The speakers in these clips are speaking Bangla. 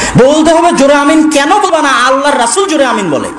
বলতে হবে জোরে আমিন। কেন বলবা না? আল্লাহর রাসূল জোরে আমিন বলে।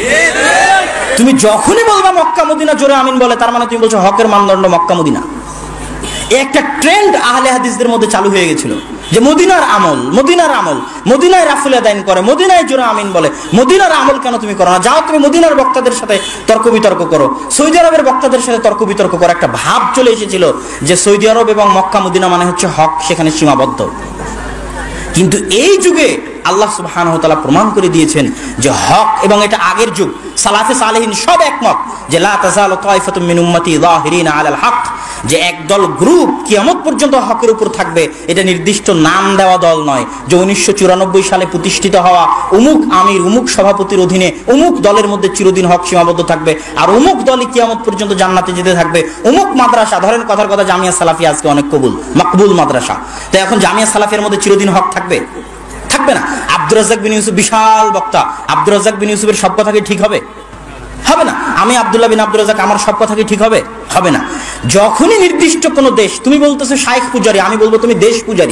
তুমি যখনই বলবা মক্কা মদিনা জোরে আমিন বলে, তার মানে তুমি বলছো হকের মানদণ্ড মক্কা মদিনা। একটা ট্রেন্ড আহলে হাদিসদের মধ্যে চালু হয়ে গেছিল যে মদিনার আমল, মদিনার আমল, মদিনায় রাফুল আদাইন করে, মদিনায় জোরে আমিন বলে। মদিনার আমল কেন তুমি করো না? যাও তুমি মদিনার বক্তাদের সাথে তর্ক বিতর্ক করো, সৌদি আরবের বক্তাদের সাথে তর্ক বিতর্ক করো। একটা ভাব চলে এসেছিল যে সৌদি আরব এবং মক্কা মদিনা মানে হচ্ছে হক, সেখানে সীমাবদ্ধ। কিন্তু এই যুগে আল্লাহ সুবহানাহু ওয়া তাআলা প্রমাণ করে দিয়েছেন যে হক, এবং এটা আগের যুগ, সালাফে সালেহিন সব একমত যে লা তাযালু তায়ফাতুম মিন উম্মতি যাহিরিনা আলাল হক, যে একদল গ্রুপ কিয়ামত পর্যন্ত হকের উপর থাকবে। এটা নির্দিষ্ট নাম দেওয়া দল নয় যে 1994 সালে প্রতিষ্ঠিত হওয়া অমুক আমির অমুক সভাপতির অধীনে অমুক দলের মধ্যে চিরদিন হক সীমাবদ্ধ থাকবে, আর অমুক দলই কিয়ামত পর্যন্ত জান্নাতে যেতে থাকবে। অমুক মাদ্রাসা, ধরেন কথার কথা জামিয়া সালাফিয়া আজকে অনেক মকবুল মাদ্রাসা, তো এখন জামিয়া সালাফিয়ার মধ্যে চিরদিন হক থাকবে? থাকবে না। আব্দুর রাজ্জাক বিন ইউসুফ বিশাল বক্তা, আব্দুর রাজ্জাক বিন ইউসুফের সব কথা কি ঠিক হবে? হবে না। আমি আব্দুল্লাহ বিন আব্দুর রাজ্জাক, আমার সব কথা কি ঠিক হবে? হবে না। যখনই নির্দিষ্ট কোনো দেশ, তুমি বলতেছো শাইখ পূজারী, আমি বলবো তুমি দেশ পূজারী।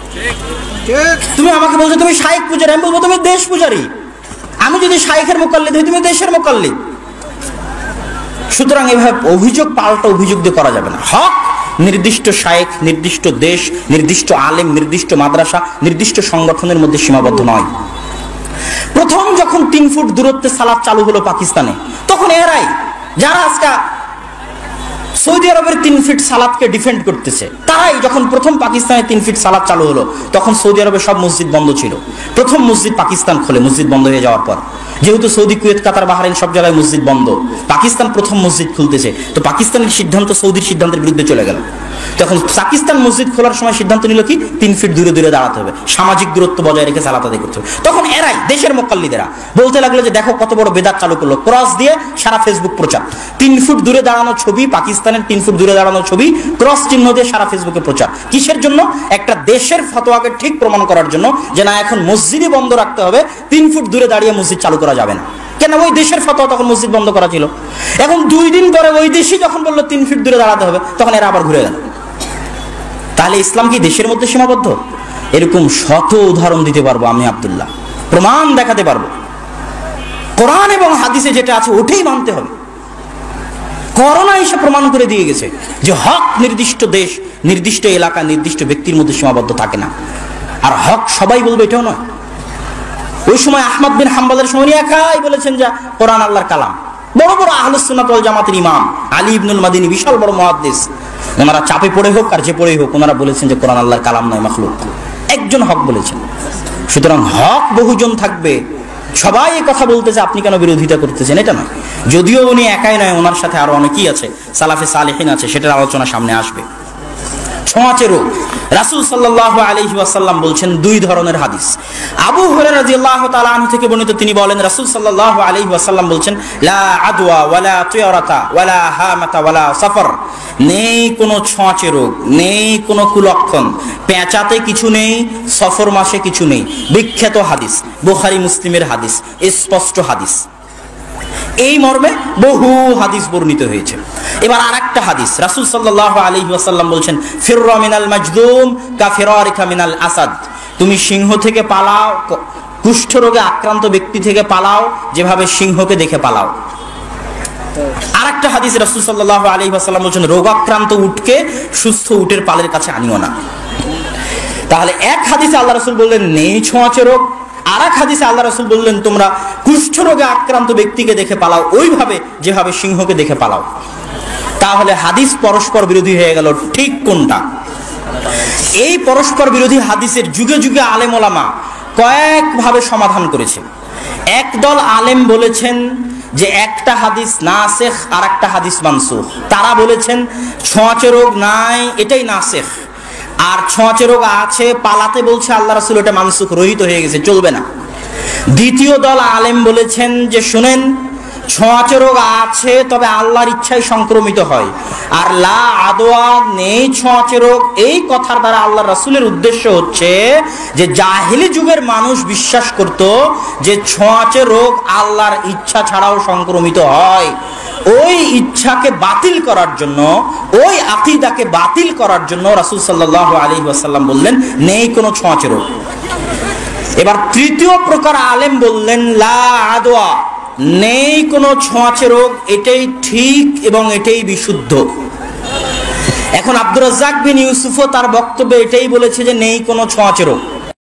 তুমি আমাকে বলছো তুমি শাইখ পূজারী, আমি বলবো তুমি দেশ পূজারী। আমি যদি শাইখের মুকাল্লিদ হই, তুমি দেশের মুকাল্লিদ। সুতরাং এভাবে অভিযোগ পাল্টা অভিযোগ দিয়ে করা যাবে না। হক নির্দিষ্ট শাইখ, নির্দিষ্ট দেশ, নির্দিষ্ট আলেম, নির্দিষ্ট মাদ্রাসা, নির্দিষ্ট সংগঠনের মধ্যে সীমাবদ্ধ নয়। প্রথম যখন 3 ফুট দূরত্বে সালাত চালু হলো পাকিস্তানে, তখন এরাই যারা আজকে সৌদি আরবের 3 ফিট সালাতকে ডিফেন্ড করতেছে, তারাই যখন প্রথম পাকিস্তানে 3 ফিট সালাত চালু হলো, তখন সৌদি আরবের সব মসজিদ বন্ধ ছিল। প্রথম মসজিদ পাকিস্তান খোলে, মসজিদ বন্ধ হয়ে যাওয়ার পর, যেহেতু সৌদি, কুয়েত, কাতার, বাহরাইন সব জায়গায় মসজিদ বন্ধ, পাকিস্তান প্রথম মসজিদ খুলতেছে, তো পাকিস্তানের সিদ্ধান্ত সৌদির সিদ্ধান্তের বিরুদ্ধে চলে গেল। তখন পাকিস্তান মসজিদ খোলার সময় সিদ্ধান্ত নিল কি 3 ফিট দূরে দূরে দাঁড়াতে হবে, সামাজিক দূরত্ব বজায় রেখে সালাত আদায় করতে হবে। তখন এরাই দেশের মুকাল্লিদেরা বলতে লাগলো যে দেখো কত বড় বেদাত চালু করলো, ক্রস দিয়ে সারা ফেসবুক প্রচার। 3 ফুট দূরে দাঁড়ানো ছবি, পাকিস্তানের 3 ফুট দূরে দাঁড়ানো ছবি, ক্রস চিহ্ন দিয়ে সারা ফেসবুকে প্রচার। কিসের জন্য? একটা দেশের ফতোয়াকে ঠিক প্রমাণ করার জন্য যে না, এখন মসজিদই বন্ধ রাখতে হবে, 3 ফুট দূরে দাঁড়িয়ে মসজিদ চালু করা যাবে না। কেন? ওই দেশের ফতোয়া তখন মসজিদ বন্ধ করা ছিল। এখন 2 দিন পরে ওই দেশই যখন বললো 3 ফিট দূরে দাঁড়াতে হবে, তখন এরা আবার ঘুরে গেল। তাহলে ইসলাম কি দেশের মধ্যে সীমাবদ্ধ? এরকম শত উদাহরণ দিতে পারবো আমি আব্দুল্লাহ, প্রমাণ দেখাতে পারবো। কোরআন এবং হাদিসে যেটা আছে ওটাই মানতে হবে। করোনা এসে প্রমাণ করে দিয়ে গেছে যে হক নির্দিষ্ট দেশ, নির্দিষ্ট এলাকা, নির্দিষ্ট ব্যক্তির মধ্যে সীমাবদ্ধ থাকে না। আর হক সবাই বলবে এটাও নয়। ওই সময় আহমদ বিন হাম্বলের সময় একাই বলেছেন যে কোরআন আল্লাহর কালাম। বড় বড় আহলুস সুন্নাত ওয়াল জামাতের ইমাম আলী ইবনুল মাদিনী, বিশাল বড় মুহাদ্দিস, ওনারা চাপে পড়ে হোক আর যে পড়েই হোক, ওনারা বলেছেন যে কোরআন আল্লাহর কালাম নয়, মাখলুক। একজন হক বলেছেন। সুতরাং হক বহুজন থাকবে, সবাই এই কথা বলতেছে, আপনি কেন বিরোধিতা করতেছেন? এটা নয়। যদিও উনি একাই নয়, ওনার সাথে আরো অনেকেই আছে, সালাফে সালেহিন আছে, সেটার আলোচনা সামনে আসবে। ছোঁয়াচে রোগ, রাসূল সাল্লাল্লাহু আলাইহি ওয়াসাল্লাম বলছেন 2 ধরনের হাদিস। আবু হুরায়রা রাদিয়াল্লাহু তাআলা আনহু থেকে বর্ণিত, তিনি বলেন রাসূল সাল্লাল্লাহু আলাইহি ওয়াসাল্লাম বলছেন লা আদওয়া ওয়ালা তুয়রাতা ওয়ালা হামাতা ওয়ালা সাফর, নেই কোনো ছোঁয়াচে রোগ, নেই কোনো কুলক্ষণ, পেঁচাতে কিছু নেই, সফর মাসে কিছু নেই। বিখ্যাত হাদিস, বুখারী মুসলিমের হাদিস, স্পষ্ট হাদিস। এই মর্মে বহু হাদিস বর্ণিত হয়েছে। এবার আরেকটা হাদিস, রাসূল সাল্লাল্লাহু আলাইহি ওয়াসাল্লাম বলছেন ফিররা মিনাল মাজদুম কা ফিরারিকা মিনাল আসাদ, তুমি সিংহ থেকে পালাও, কুষ্ঠ রোগে আক্রান্ত ব্যক্তি থেকে পালাও যেভাবে সিংহকে দেখে পালাও। আরেকটা হাদিস রাসূল সাল্লাল্লাহু আলাইহি ওয়াসাল্লাম বলছেন রোগাক্রান্ত উটকে সুস্থ উটের পালের কাছে আনিও না। তাহলে এক হাদিসে আল্লাহ রাসূল বললেন নেই ছোঁয়াচে রোগ, আর এক হাদিসে আল্লাহ রাসূল বললেন তোমরা কুষ্ঠ রোগে আক্রান্ত ব্যক্তিকে দেখে পালাও ওইভাবে যেভাবে সিংহকে দেখে পালাও। তাহলে হাদিস পরস্পর বিরোধী হয়ে গেল, ঠিক কোনটা? এই পরস্পর বিরোধী হাদিসের যুগে যুগে আলেম ওলামা কয়েকভাবে সমাধান করেছে। একদল আলেম বলেছেন যে একটা হাদিস নাসেখ আর একটা হাদিস মানসুখ। তারা বলেছেন ছোঁয়াচে রোগ নাই, এটাই নাসেখ, আর ছোঁয়াচে রোগ আছে পালাতে বলছে আল্লাহ রাসূল, এটা মানসুখ, রহিত হয়ে গেছে, চলবে না। দ্বিতীয় দল আলেম বলেছেন যে শুনেন, ছোঁয়াচে রোগ আছে তবে আল্লাহর ইচ্ছায় সংক্রমিত হয়, আর লা আদওয়া নেই ছোঁয়াচে রোগ। এই কথার দ্বারা আল্লাহর রাসূলের উদ্দেশ্য হচ্ছে যে জাহেলি যুগের মানুষ বিশ্বাস করত যে ছোঁয়াচে রোগ আল্লাহর ইচ্ছা ছাড়াও সংক্রমিত হয়। ওই ইচ্ছাকে বাতিল করার জন্য, ওই আকীদাকে বাতিল করার জন্য রাসূল সাল্লাল্লাহু আলাইহি ওয়াসাল্লাম বললেন নেই কোনো ছোঁয়াচে রোগ। এবার তৃতীয় প্রকার আলেম বললেন লা আদওয়া, নেই কোনো ছোঁয়াচে রোগ, এটাই ঠিক এবং এটাই বিশুদ্ধ। এখন আব্দুর রাজ্জাক বিন ইউসুফও তার বক্তব্যে এটাই বলেছে যে নেই কোনো ছোঁয়াচে রোগ।